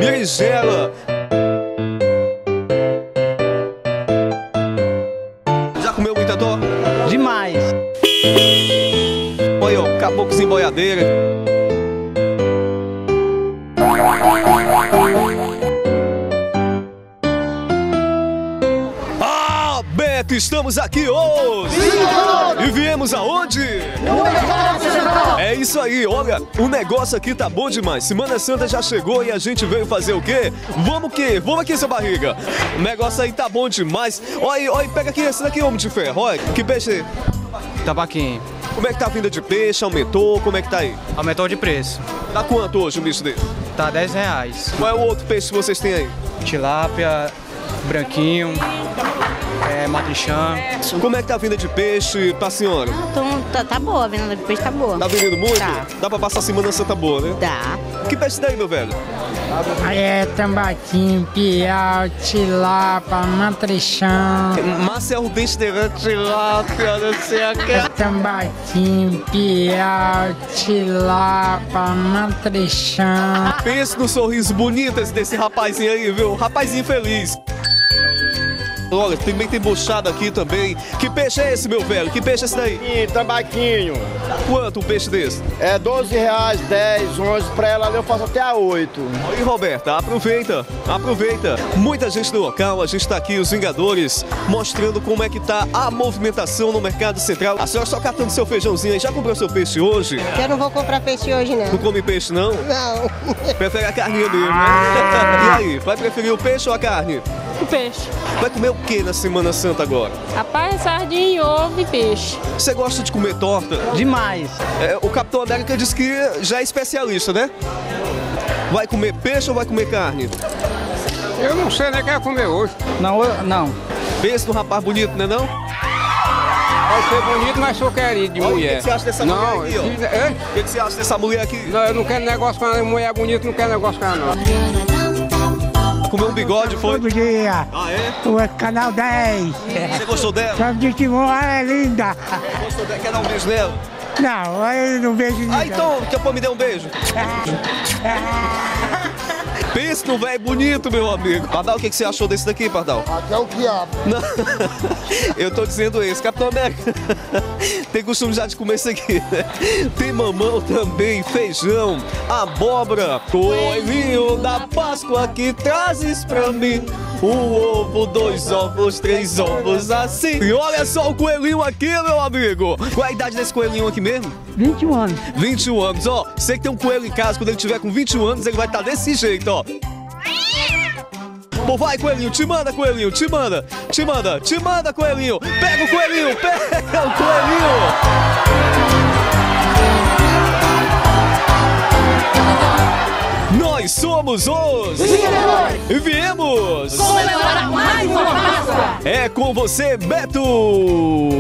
berinjela. Já comeu muita dó? Demais. Olha, ó, caboclozinho boiadeira. Ah, Beto, estamos aqui hoje! E viemos aonde? É isso aí, olha, o negócio aqui tá bom demais. Semana Santa já chegou e a gente veio fazer o quê? Vamos o quê? Vamos aqui, seu barriga. O negócio aí tá bom demais. Olha, olha, pega aqui esse daqui, homem de ferro. Olha, que peixe. Tabaquinho. Como é que tá a vinda de peixe? Aumentou? Como é que tá aí? Aumentou de preço. Tá quanto hoje um bicho desse? Tá R$10. Qual é o outro peixe que vocês têm aí? Tilápia, branquinho, matrichã. Como é que tá a vinda de peixe pra senhora? Então, tá boa, a venda de peixe tá boa. Tá vendendo muito? Tá. Dá pra passar a Semana Santa boa, né? Dá. Que peixe daí, meu velho? É tambaquinho, piau, tilapa, matrichão. Marcel Besteira, tilápia, não sei a que. É tambaquinho, piau, tilapa, matrichão. Pensa no sorriso bonito desse rapazinho aí, viu? Rapazinho feliz. Olha, também tem buchada aqui também. Que peixe é esse, meu velho? Que peixe é esse daí? Tabaquinho. Quanto um peixe desse? É R$12, 10, 11, pra ela eu faço até a 8. Aí, Roberta, aproveita, aproveita. Muita gente no local, a gente tá aqui, os Vingadores, mostrando como é que tá a movimentação no Mercado Central. A senhora só catando seu feijãozinho aí, já comprou seu peixe hoje? Eu não vou comprar peixe hoje, Não não. come peixe, não? Não. Prefere a carninha mesmo, né? E aí, vai preferir o peixe ou a carne? O peixe. Vai comer o que na Semana Santa agora? Rapaz, sardinha, ovo e peixe. Você gosta de comer torta? Demais. O Capitão América disse que já é especialista, né? Vai comer peixe ou vai comer carne? Eu não sei nem o que eu comer hoje. Não. Pensa no rapaz bonito, né não? Pode ser bonito, mas sou querido de Olha, mulher. o que você acha dessa não, mulher aqui, ó? Hein? O que você acha dessa mulher aqui? Não, eu não quero negócio com ela. Mulher bonita, não quero negócio com ela, não. Comeu um bigode, foi? Todo dia. Ah, é? O canal 10. Você gostou dela? Só de que é linda. Gostou dela? Quer dar um beijo nela? Não, eu não vejo ninguém. Ah, então, quer pôr me dar um beijo? Pensa no velho bonito, meu amigo. Pardal, o que você achou desse daqui, Pardal? Até o quiabo. Não, eu tô dizendo isso, Capitão América. Tem costume já de comer isso aqui, né? Tem mamão também, feijão, abóbora, coelhinho da Páscoa que trazes pra mim. Um ovo, 2 ovos, 3 ovos, assim. E olha só o coelhinho aqui, meu amigo. Qual é a idade desse coelhinho aqui mesmo? 21 anos. 21 anos, ó. Você que tem um coelho em casa, quando ele tiver com 21 anos, ele vai estar desse jeito, ó. Pô, vai, coelhinho, te manda, coelhinho, te manda, te manda, te manda, coelhinho. Pega o coelhinho, pega o coelhinho. Nós somos os e viemos Comemorar mais uma Páscoa. É com você, Beto.